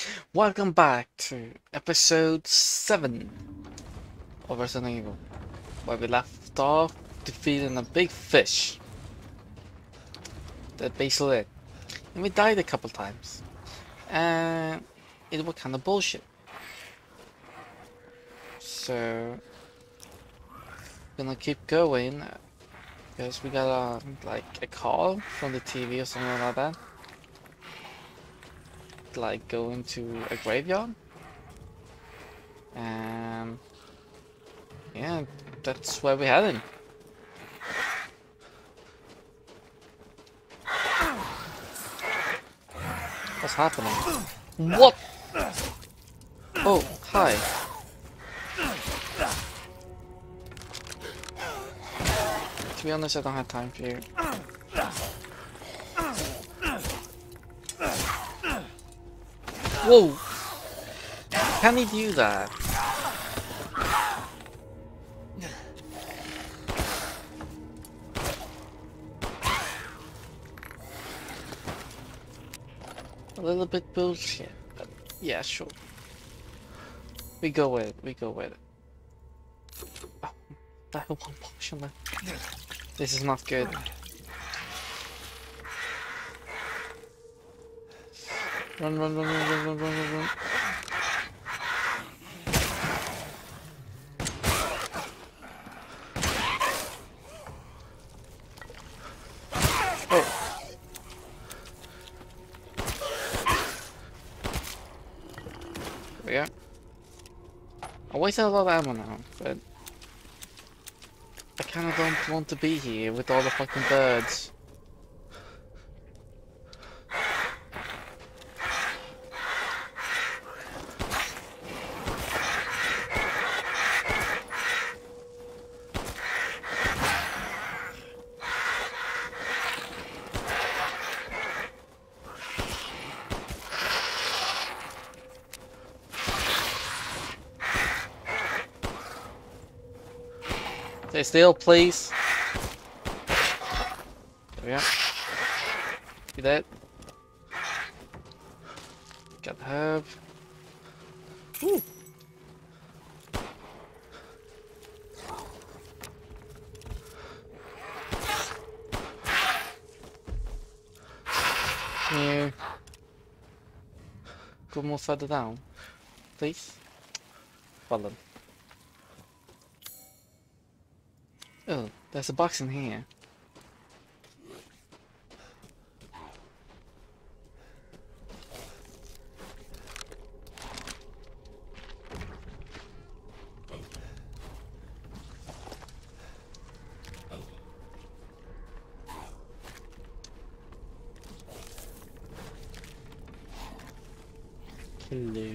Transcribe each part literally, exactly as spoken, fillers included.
Welcome back to episode seven of Resident Evil, where we left off defeating a big fish. That's basically it. And we died a couple times. And it was kind of bullshit. So, gonna keep going, because we got a, like a call from the T V or something like that. Like going to a graveyard. And yeah, that's where we're heading. What's happening? What? Oh, hi. To be honest, I don't have time for you. Whoa! Can he do that? A little bit bullshit, but yeah, sure. We go with it, we go with it. Oh, I have one potion left. This is not good. Run, run, run, run, run, run, run, run, run. Oh. There we go. I wasted a lot of ammo now, but I kinda don't want to be here with all the fucking birds. Stay still, please. There we go. You dead? Got the herb. Woo. Can you go more further down, please? Follow. Oh, there's a box in here. Hello.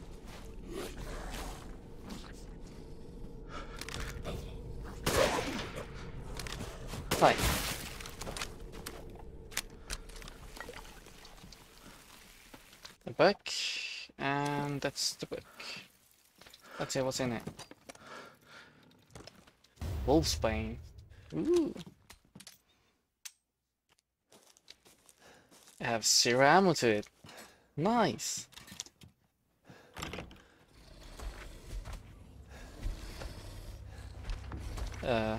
Hi. The book, and that's the book. Let's see what's in it. Wolfsbane. Ooh. I have zero ammo to it. Nice. Uh.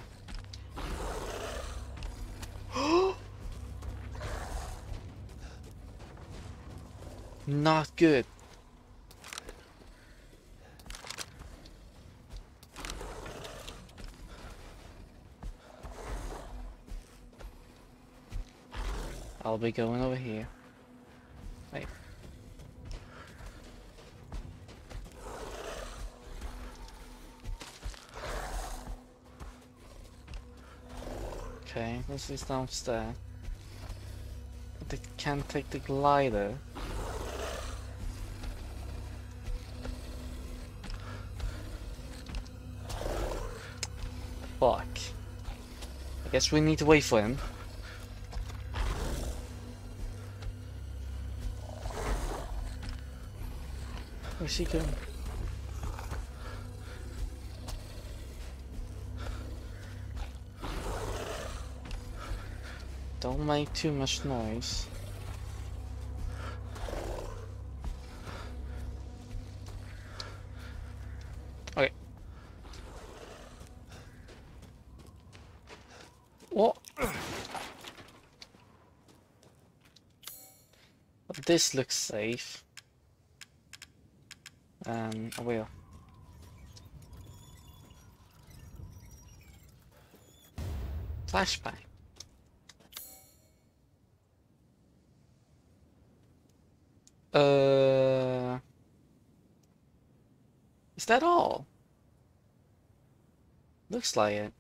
Not good. I'll be going over here. Wait. Okay, this is downstairs. But I can't take the glider. Fuck. I guess we need to wait for him. Where's he going? Don't make too much noise. But this looks safe. Um, I will. Flashbang. Uh, is that all? Looks like it.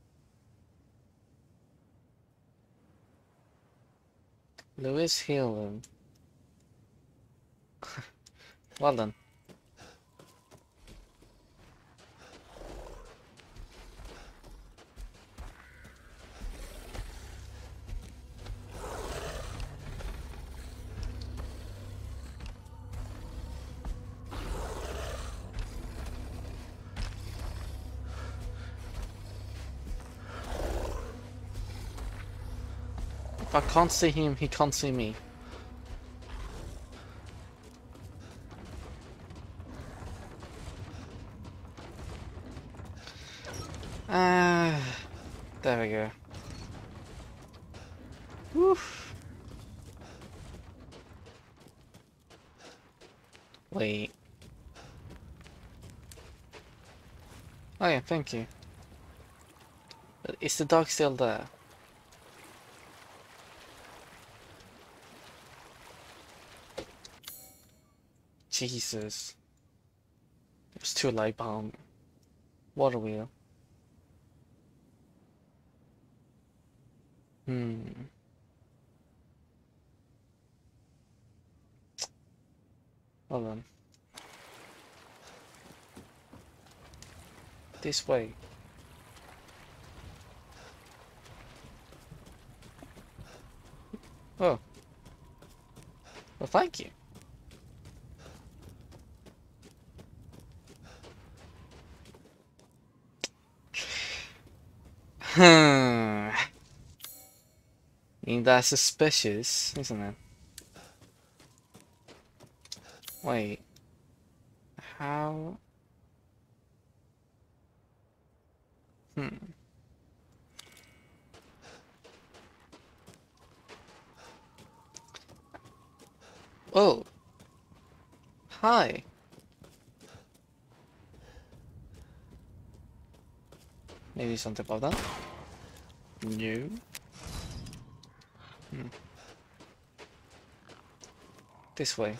Lewis Hill. Well done. If I can't see him, he can't see me. Ah, uh, there we go. Woof. Wait. Oh yeah, thank you. But is the dog still there? Jesus. It was too late behind. Water wheel. Hmm. Hold on. This way. Oh. Well, thank you. Hmm. I mean, that's suspicious, isn't it? Wait. How? Hmm. Oh. Hi. Maybe something about that? No. Hmm. This way.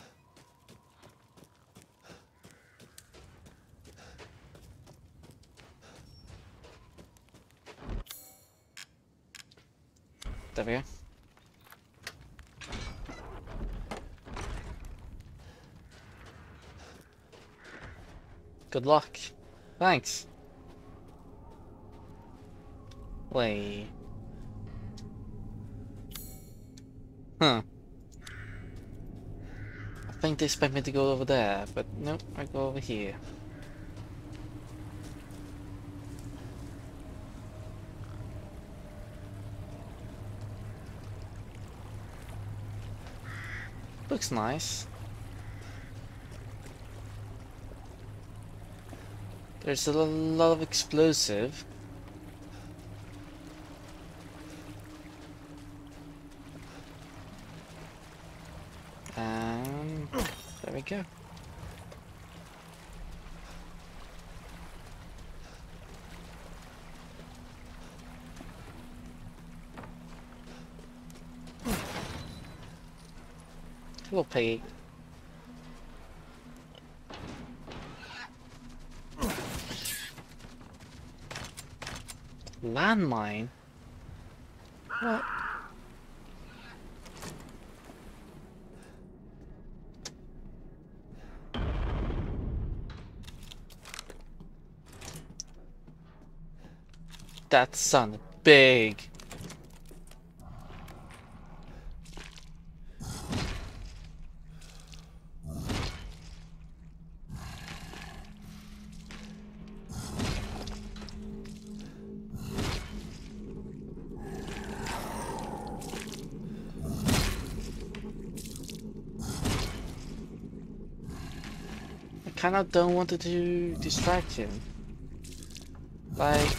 There we go. Good luck. Thanks. Wait. Huh. I think they expect me to go over there, but nope, I go over here. Looks nice. There's a lot of explosive. And there we go. Little piggy. Landmine? What? That sounded big. I kinda don't want it to distract him. Like,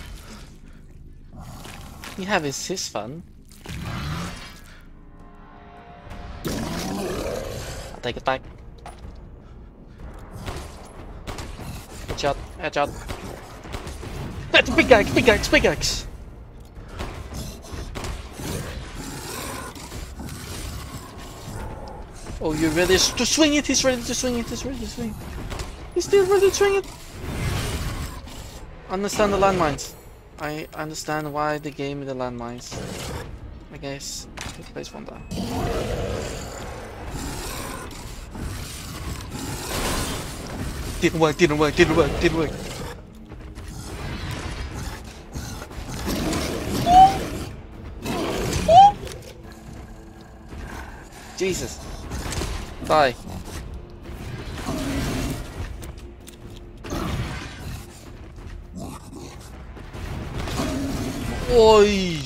he has his fun. Take it back. Headshot, headshot. That's big axe, big axe, big axe. Oh, you're ready to swing it? He's ready to swing it. He's ready to swing it. He's still ready to swing it. Understand the landmines. I understand why they gave me the landmines. I guess place one down. Didn't work, didn't work, didn't work, didn't work. Jesus. Die. Oi.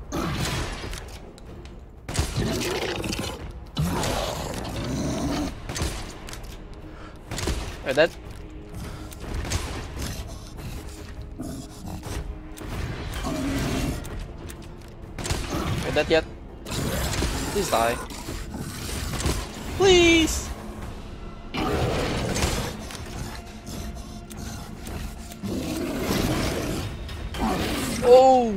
Are that? Are that yet? Please die. Please! Oh!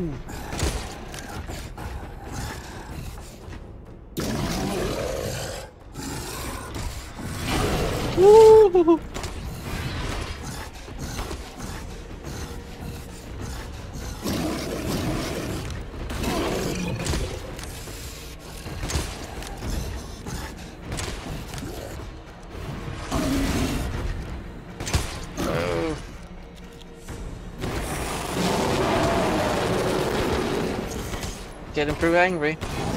Woo! Getting pretty angry.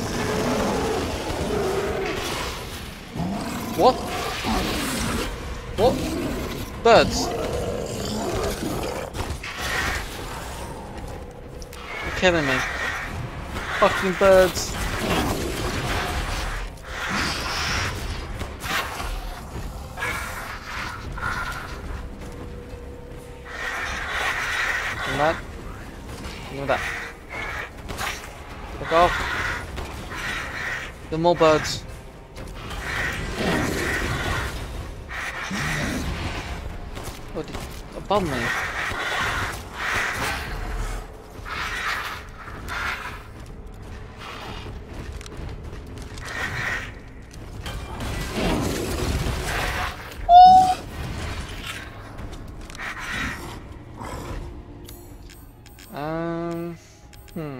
What? What? Birds? You're kidding me. Fucking birds. And that. And that. Fuck off. The more birds. Oh, the, above me. Um, hmm.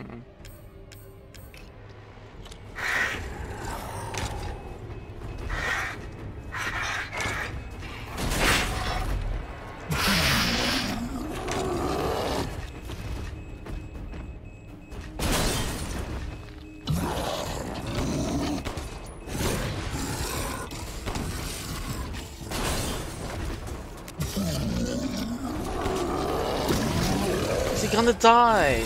Is he gonna die?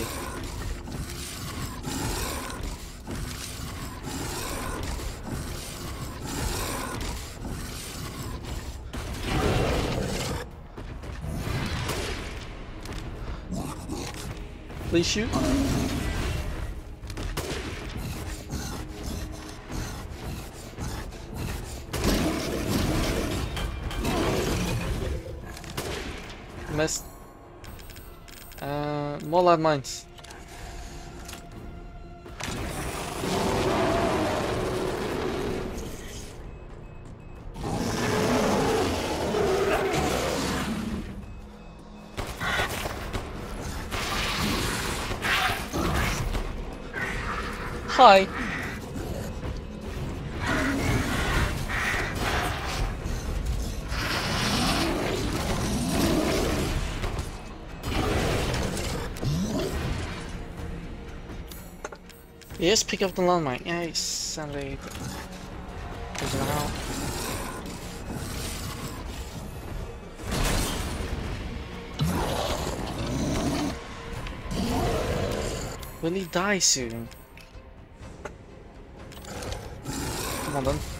Please shoot. Missed. Uh, more landmines. Hi. Yes, pick up the landmine. Yes, sadly. Take it out. Will he die soon? Come on then.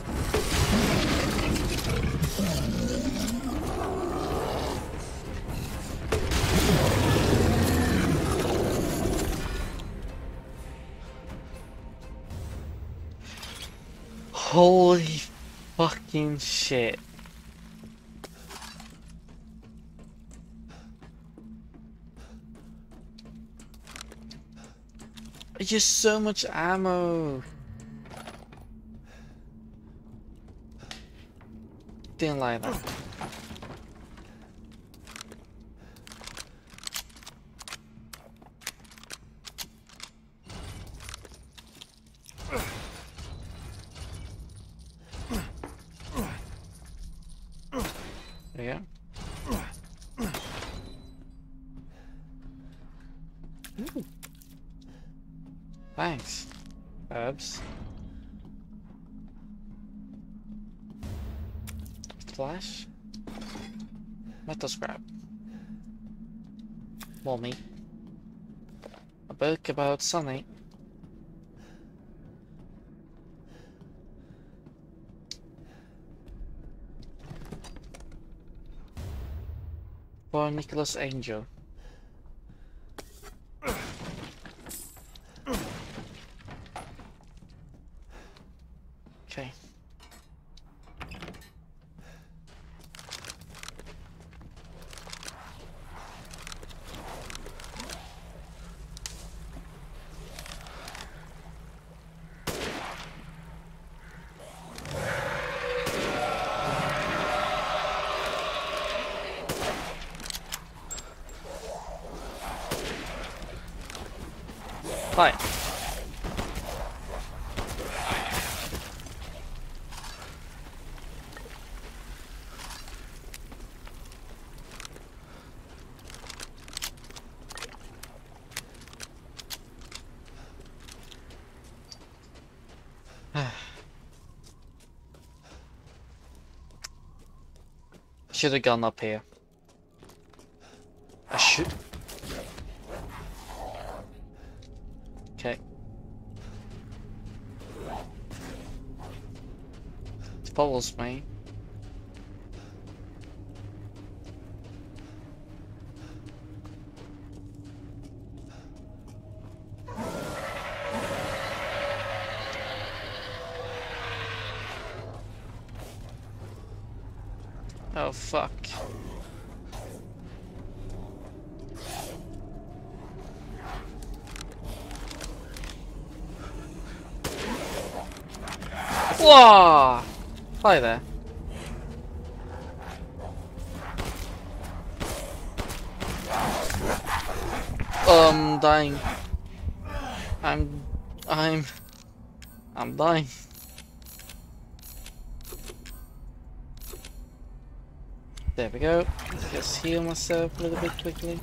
Holy fucking shit. It's just so much ammo. Didn't like that. There you go. Ooh. Thanks, herbs. Flash. Metal scrap. More meat. A book about Sunny. For Nicholas Angel. Okay. Hi. Should have gone up here. I should. Okay. It follows me. Oh fuck. Whoa! Hi there. Um, dying. I'm, I'm, I'm dying. There we go. Just heal myself a little bit quickly.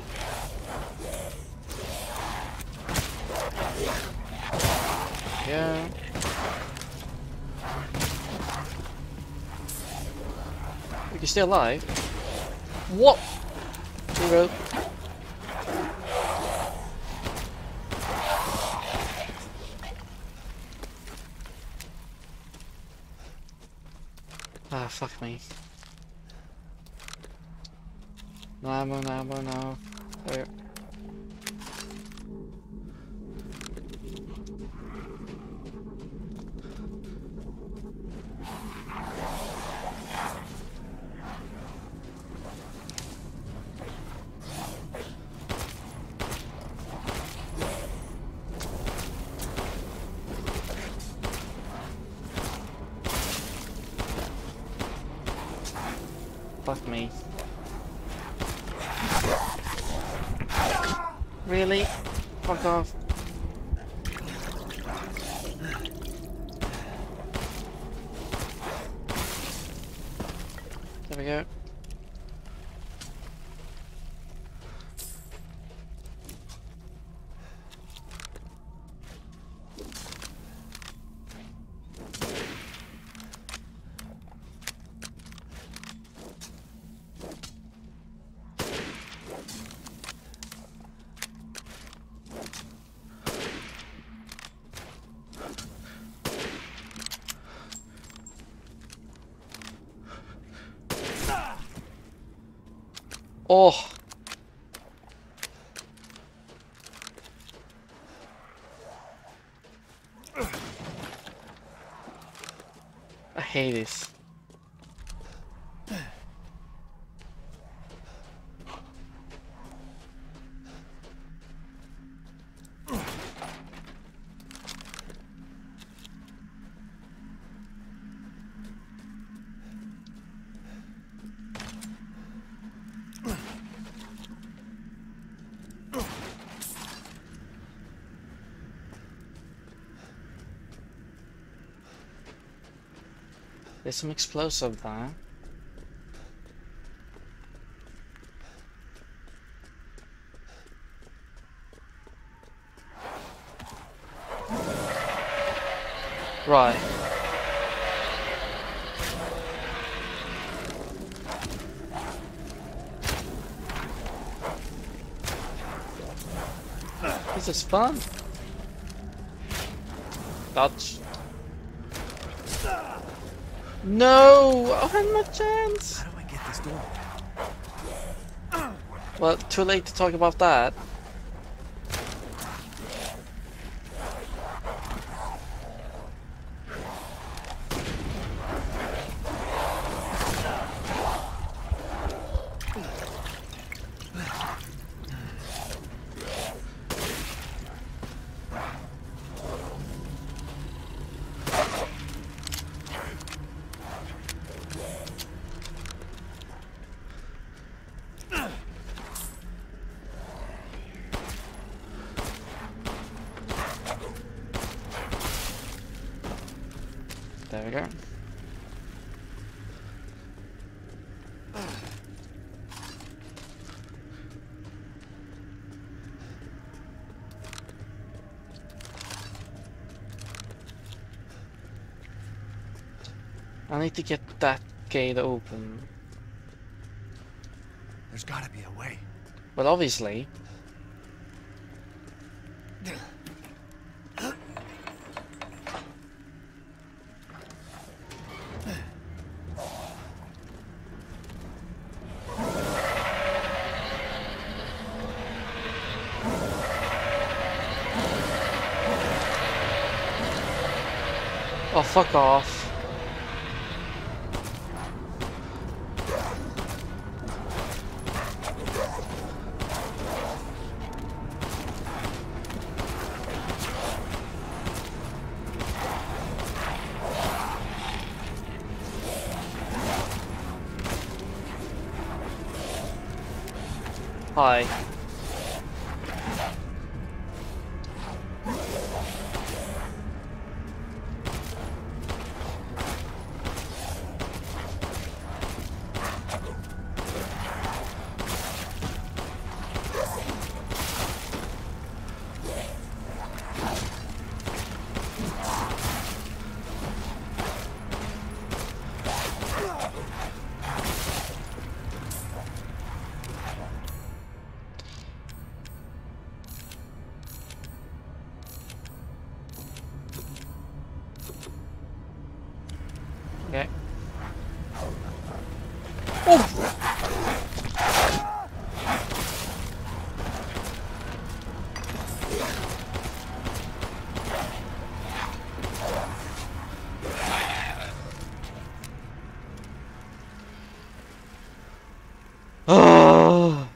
Yeah. You're still alive? What? Zero. Ah, fuck me. No ammo, no ammo, no. There. Fuck me. Really? Fuck off. There we go. Oh! I hate this. There's some explosive there. Right. This is fun. Dodge. No! I had my chance! How do I get this door? Well, too late to talk about that. There we go. I need to get that gate open. There's gotta be a way. Well, obviously. Oh, fuck off. Hi. Okay. Oh! Oh!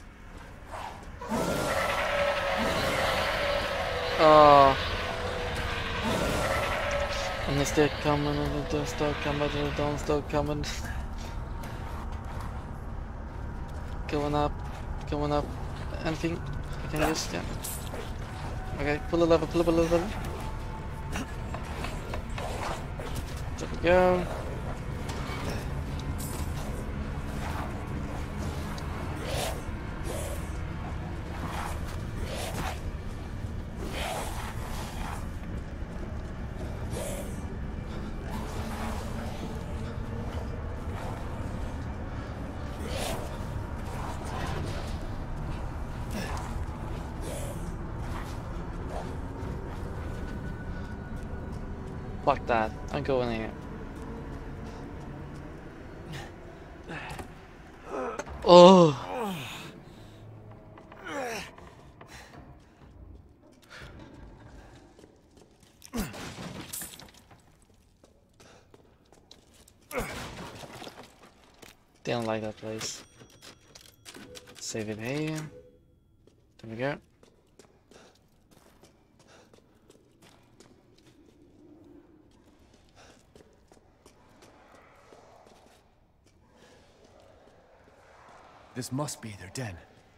Oh! And they're still coming, and they're still coming, and they don't still coming. Going up, going up. Anything? I can just, yeah. Okay, pull a lever, pull a lever. There we go. Fuck that. I'm going here. Oh. Didn't like that place. Save it here. There we go. This must be their den.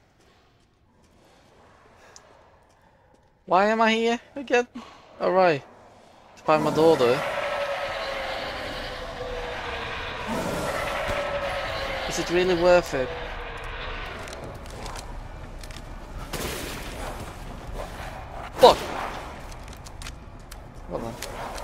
Why am I here again? Alright. To find my daughter. Is it really worth it? Fuck! Hold on.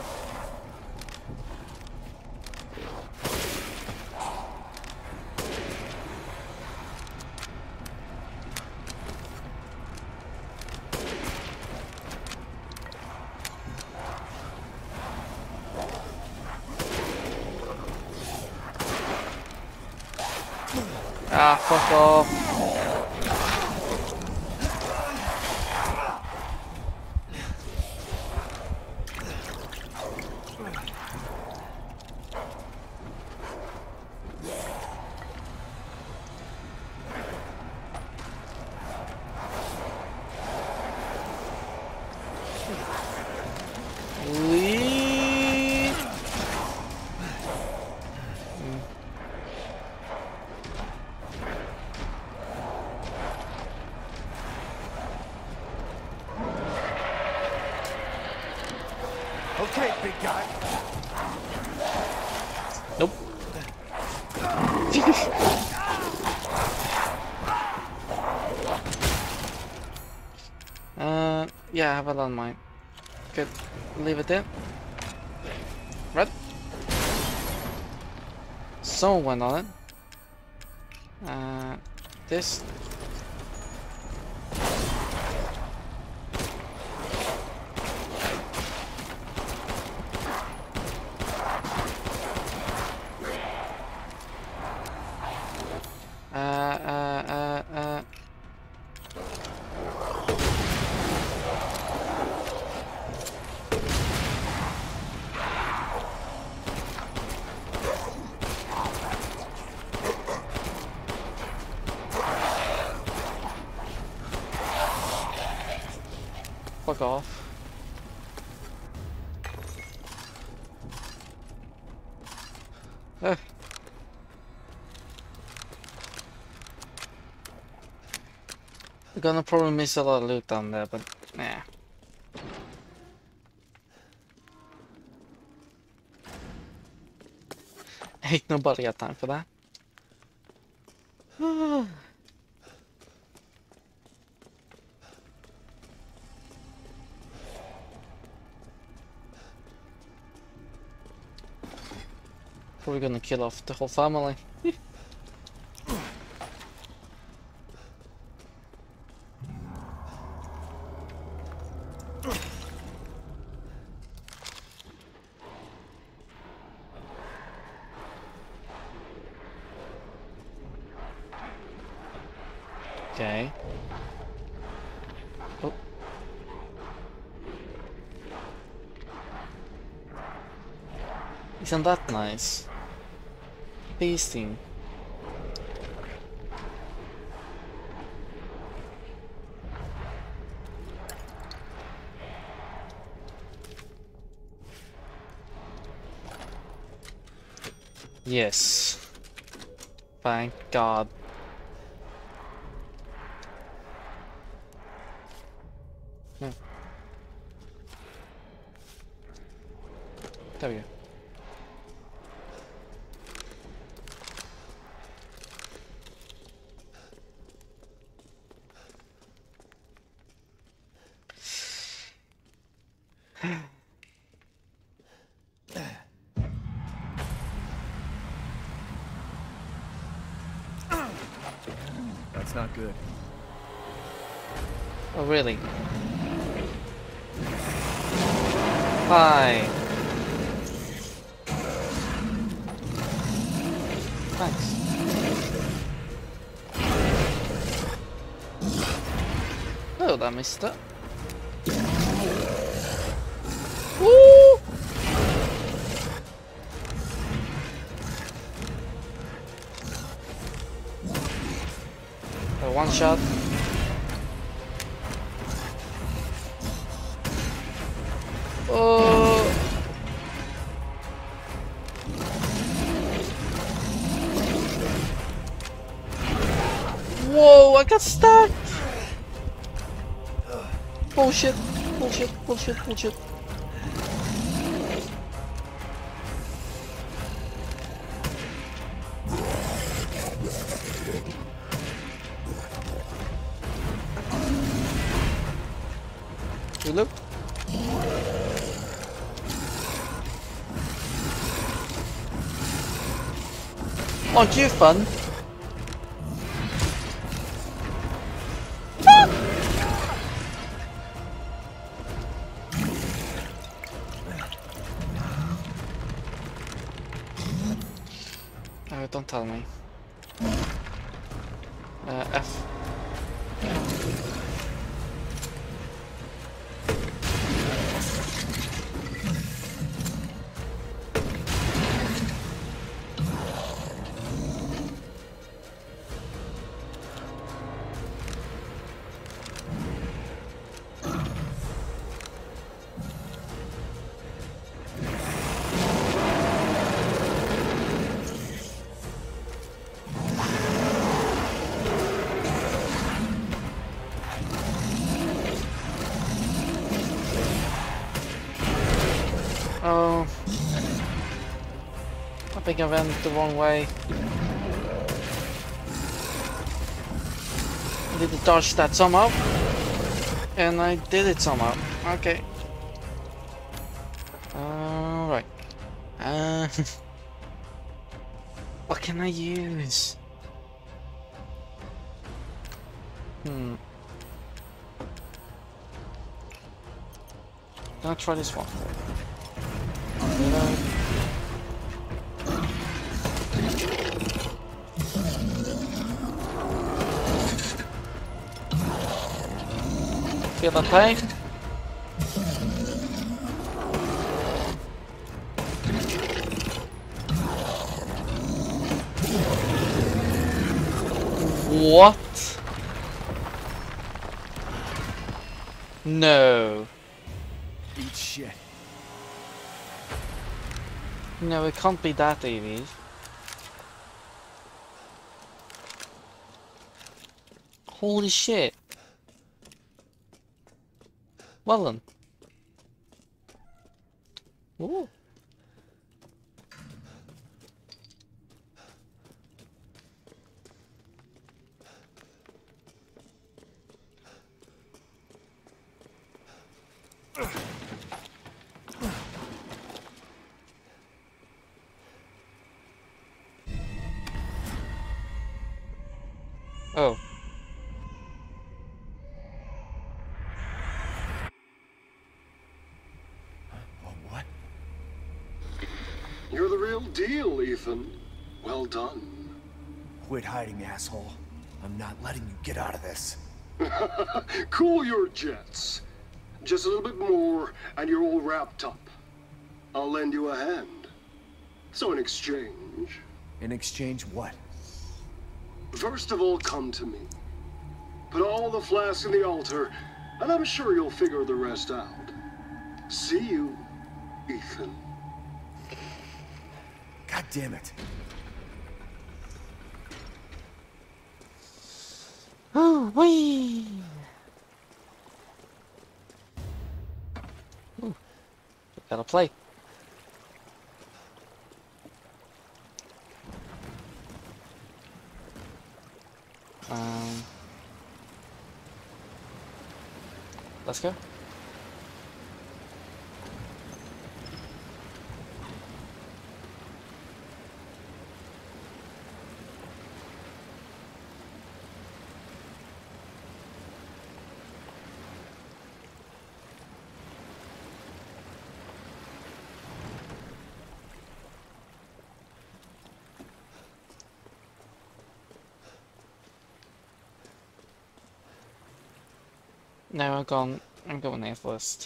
Ah, fuck off. Leave. Okay, big guy. Nope. uh, yeah, I have a landmine. Good. Leave it there. Red. Someone went on it. Uh, this. Uh, uh, uh, uh. Fuck off. Uh. We're gonna probably miss a lot of loot down there, but yeah. Ain't nobody got time for that. Probably gonna kill off the whole family. Okay. Oh. Isn't that nice? Pasting. Yes. Thank God. No. There we go. That's not good. Oh, really? Hi. Thanks. Oh, that missed it. Woo! Uh, one shot. Oh. Whoa, I got stuck! Bullshit, bullshit, bullshit, bullshit. You look? Aren't you fun? Oh, don't tell me. Uh, F. Oh, I think I went the wrong way. I need to dodge that somehow. And I did it somehow. Okay. Alright. Uh, what can I use? Hmm. I'll try this one. Feel the pain? What? No. Eat shit. No, it can't be that easy. Holy shit. Well then. Ooh. Oh. What? You're the real deal, Ethan. Well done. Quit hiding, asshole. I'm not letting you get out of this. Cool your jets. Just a little bit more, and you're all wrapped up. I'll lend you a hand. So in exchange... In exchange, what? First of all, come to me. Put all the flasks in the altar, and I'm sure you'll figure the rest out. See you, Ethan. God damn it. Oh, wee. Ooh. Gotta play. Um, let's go. No, I'm going. I'm going there first.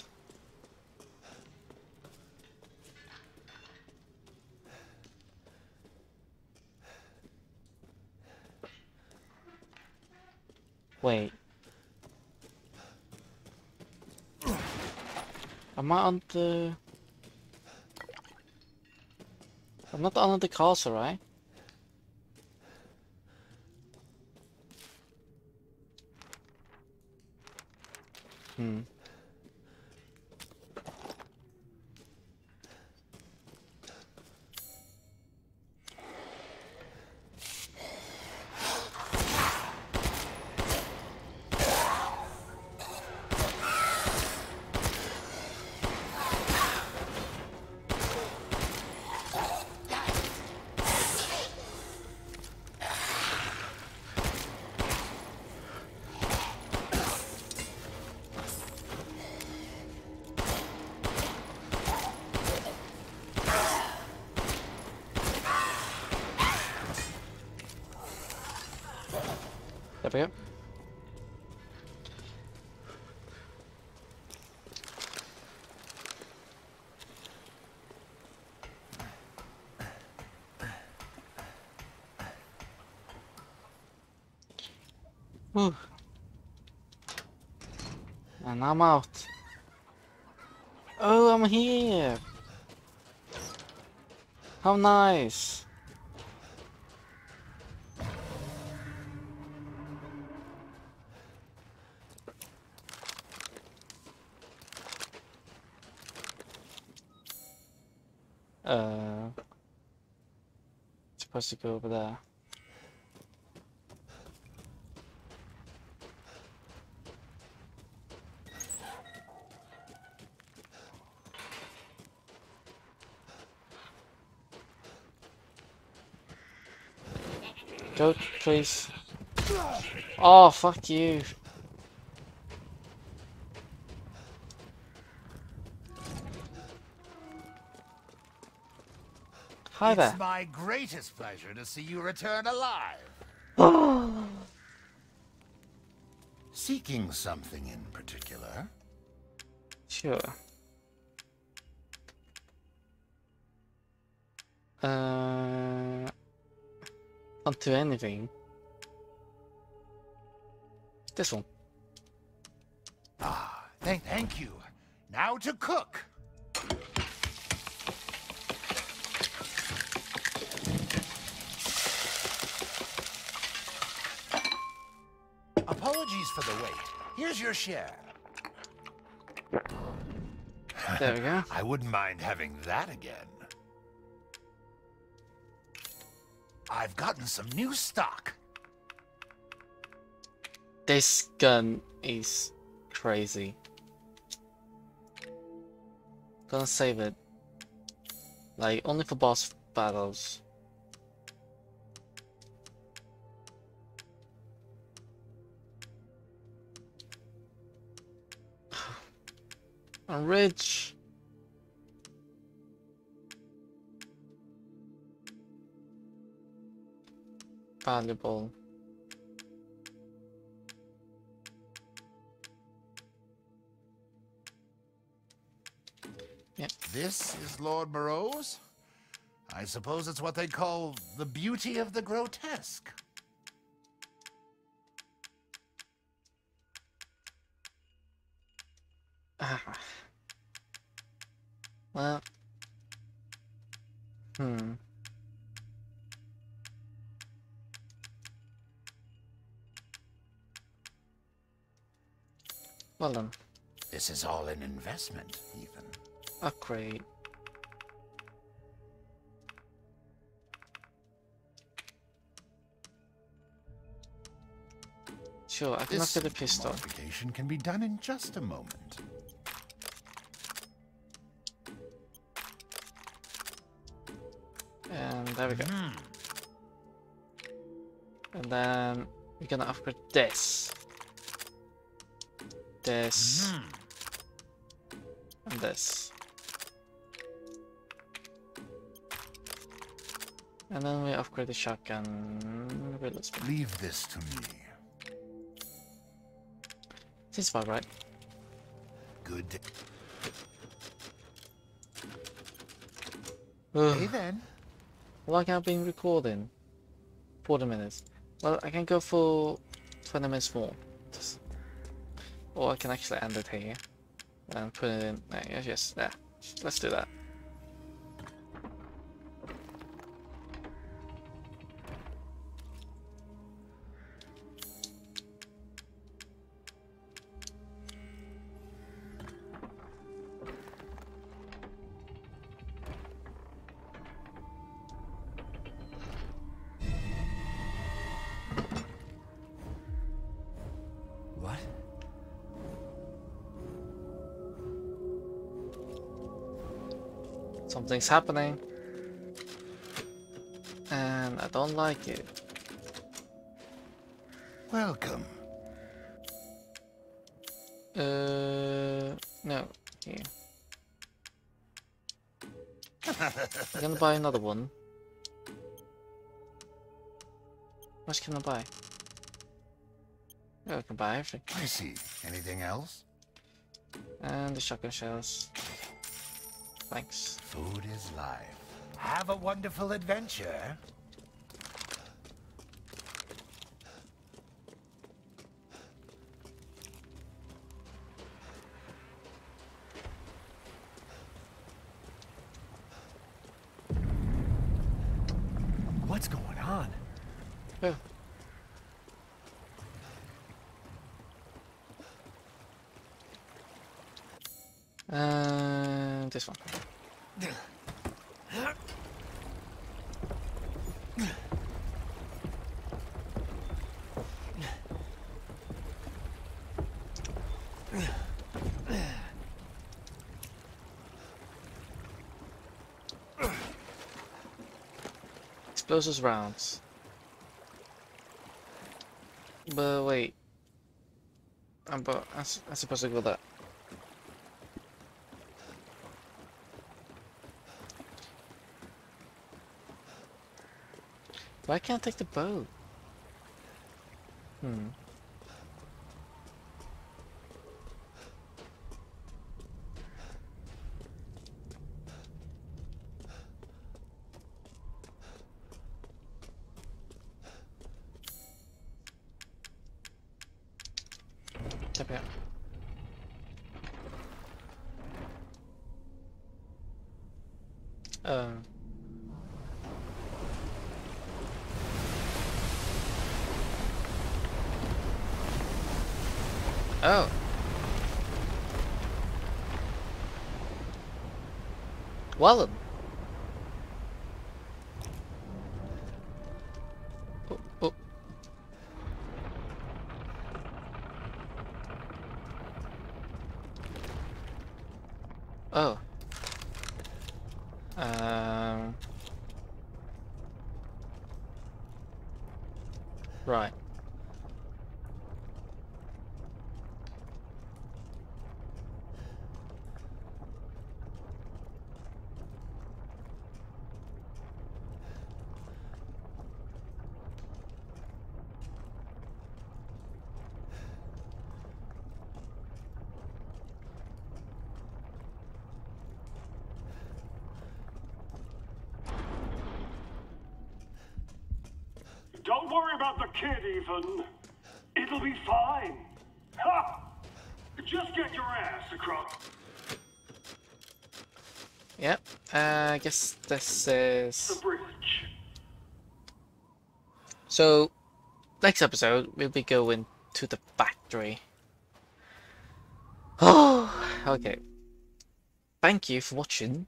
Wait. Am I on the... I'm not under the castle, right? Hmm. There we go. Whew. And I'm out. Oh, I'm here. How nice. Uh, supposed to go over there. Go, please. Oh, fuck you. Hi there. It's my greatest pleasure to see you return alive. Seeking something in particular? Sure. Uh, not do anything. This one. Ah, thank, thank you. Now to cook. Apologies for the wait. Here's your share. There we go. I wouldn't mind having that again. I've gotten some new stock. This gun is crazy. Gonna save it. Like, only for boss battles. I'm rich. Valuable. Yep. This is Lord Moreau's? I suppose it's what they call the beauty of the grotesque. Ah. Well. Hmm. Well then. This is all an investment, even. Upgrade. Sure, I can This upgrade the pistol. modification can be done in just a moment. And there we go. Mm. And then we're gonna upgrade this. This. Mm. And this. And then we upgrade the shotgun reload speed. Leave this to me. Seems about right. Good day. Ugh. Hey then. How long have I been recording? forty minutes. Well, I can go for twenty minutes more. Just, or I can actually end it here and put it in. Uh, yes, yes, yeah. Let's do that. What? Something's happening. And I don't like it. Welcome. Uh, no. Here. I'm gonna buy another one. How much can I buy? Yeah, I can buy everything. I see. Anything else? And the shotgun shells. Thanks. Food is life. Have a wonderful adventure. What's going on? Oh. And this one. Explosives rounds. But wait. I'm, but I'm supposed to go that. Why can't I take the boat? Hmm. Step out. Um. Oh. Wallen. Oh, oh. Oh. Um. Right. Don't worry about the kid, Ethan. It'll be fine. Ha! Just get your ass across. Yep. Uh, I guess this the is. bridge. So, next episode we'll be going to the factory. Oh, okay. Thank you for watching.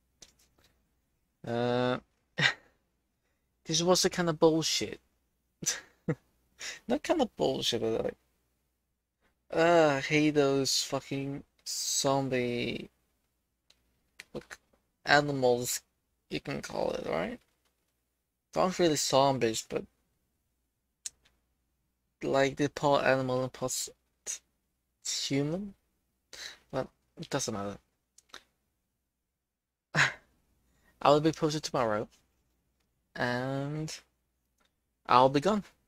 Uh, this was a kind of bullshit. Not kind of bullshit, but like, uh, I hate those fucking zombie look, animals. You can call it, right? Not really zombies, but like they part animal and part human. Well, it doesn't matter. I will be posted tomorrow, and I'll be gone.